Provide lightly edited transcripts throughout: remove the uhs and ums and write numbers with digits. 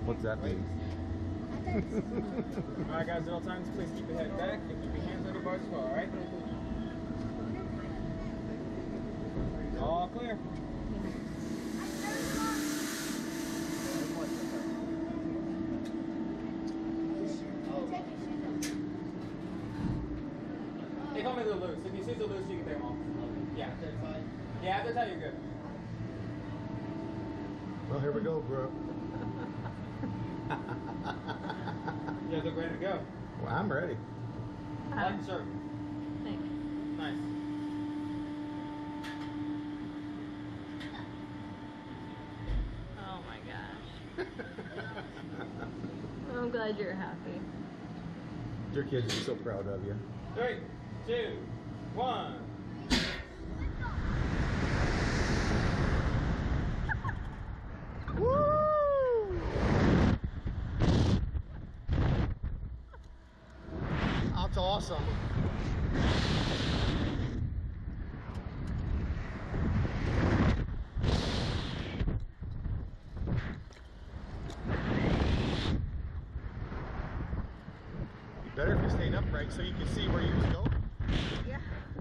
What's that mean? Alright guys, at all times, please keep your head back and keep your hands on your bars as well, alright? All clear. They call me the loose. If you see the loose, you can take them off. Yeah. Yeah, after that, you're good. Well, here we go, bro. You guys look ready to go. Well, I'm ready. Light and serve. Thanks. Nice. Oh my gosh. I'm glad you're happy. Your kids are so proud of you. 3, 2, 1. Woo! That's awesome. Better if you stayed upright so you can see where you was going. Yeah.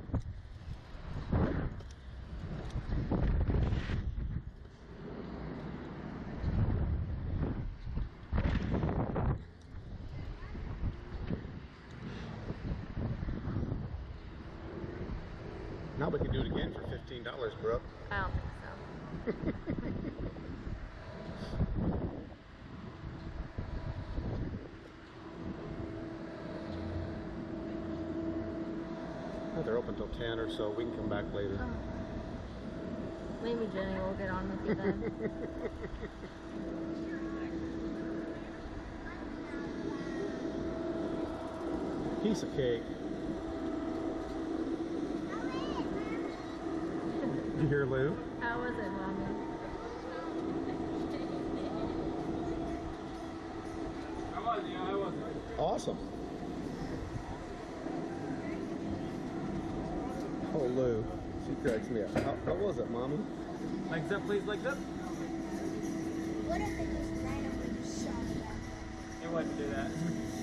Now we can do it again for $15, Brooke. I don't think so. They're open till 10 or so. We can come back later. Oh. Maybe Jenny will get on with you then. Piece of cake. Did you hear Lou? How was it, Mommy? I was, yeah, I was. Awesome. Oh, Lou. She cracks me up. How was it, Mommy? Legs up, please, legs up. What if they just randomly shot that? It wouldn't do that.